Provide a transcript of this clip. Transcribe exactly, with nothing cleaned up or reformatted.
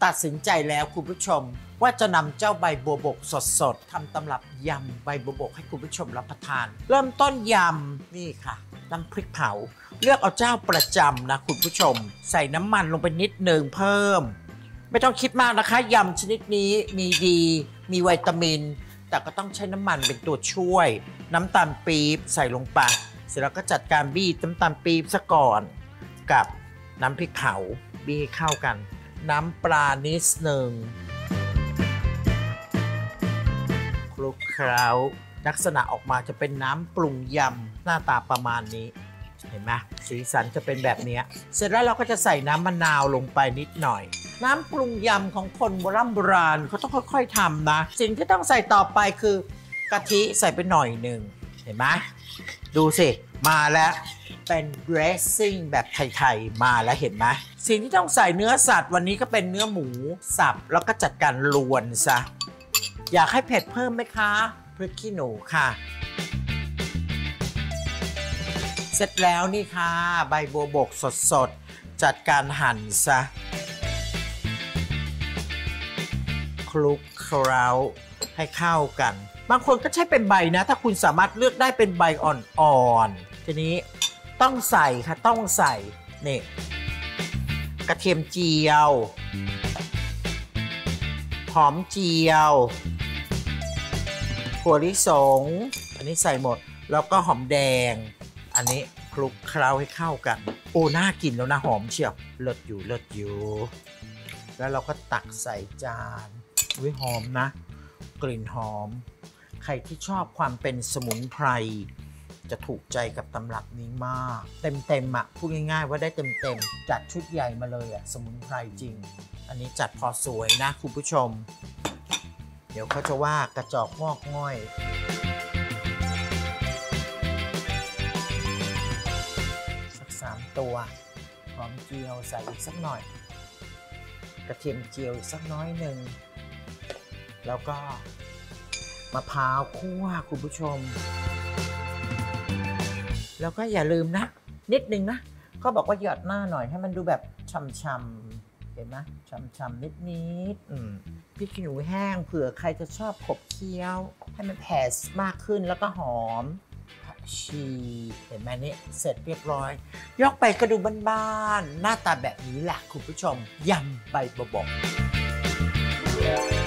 ตัดสินใจแล้วคุณผู้ชมว่าจะนำเจ้าใบบัวบกสดๆทำตำรับยำใบบัวบกให้คุณผู้ชมรับประทานเริ่มต้นยำนี่ค่ะน้ำพริกเผาเลือกเอาเจ้าประจำนะคุณผู้ชมใส่น้ำมันลงไปนิดหนึ่งเพิ่มไม่ต้องคิดมากนะคะยำชนิดนี้มีดีมีวิตามินแต่ก็ต้องใช้น้ำมันเป็นตัวช่วยน้ำตาลปี๊บใส่ลงไปเสร็จแล้วก็จัดการบี้น้ำตาลปี๊บซะก่อนกับน้ำพริกเผาบี้ให้เข้ากันน้ำปลานิดหนึ่งคลุกเคล้าลักษณะออกมาจะเป็นน้ำปรุงยำหน้าตาประมาณนี้เห็นไหมสีสันจะเป็นแบบนี้เสร็จแล้วเราก็จะใส่น้ำมะนาวลงไปนิดหน่อยน้ำปรุงยำของคนโบราณโบราณเขาต้องค่อยๆทำนะสิ่งที่ต้องใส่ต่อไปคือกะทิใส่ไปหน่อยหนึ่งเห็นไหมดูสิมาแล้วเป็น dressing แบบไทยๆมาแล้วเห็นไหมสิ่งที่ต้องใส่เนื้อสัตว์วันนี้ก็เป็นเนื้อหมูสับแล้วก็จัดการลวนซะอยากให้เผ็ดเพิ่มไหมคะพริกขี้หนูค่ะเสร็จแล้วนี่ค่ะใบบัวบกสดๆจัดการหั่นซะคลุกเคล้าให้เข้ากันบางคนก็ใช้เป็นใบนะถ้าคุณสามารถเลือกได้เป็นใบอ่อนๆทีนี้ต้องใส่ค่ะต้องใส่นี่กระเทียมเจียวหอมเจียวถั่วลิสงอันนี้ใส่หมดแล้วก็หอมแดงอันนี้คลุกเคล้าให้เข้ากันโอ้น่ากินแล้วนะหอมเชียวเลิศอยู่เลิศอยู่แล้วเราก็ตักใส่จานอุ้ยหอมนะกลิ่นหอมใครที่ชอบความเป็นสมุนไพรจะถูกใจกับตำรับนี้มากเต็มๆอ่ะพูดง่ายๆว่าได้เต็มๆจัดชุดใหญ่มาเลยอ่ะสมุนไพรจริงอันนี้จัดพอสวยนะคุณผู้ชมเดี๋ยวเขาจะว่ากระจอกงอกง่อยสักสามตัวหอมเจียวใส่อีกสักหน่อยกระเทียมเจียวอีกสักน้อยหนึ่งแล้วก็มะพร้าวคั่วคุณผู้ชมแล้วก็อย่าลืมนะนิดนึงนะเขาบอกว่าหยอดหน้าหน่อยให้มันดูแบบช่ำๆเห็นไหมช่ำๆนิดๆพริกขี้หนูแห้งเผื่อใครจะชอบขบเคี้ยวให้มันแผ่มากขึ้นแล้วก็หอมผักชีเห็นไหมนี่เสร็จเรียบร้อยยกไปก็ดูบ้านๆหน้าตาแบบนี้แหละคุณผู้ชมยำใบบัวบก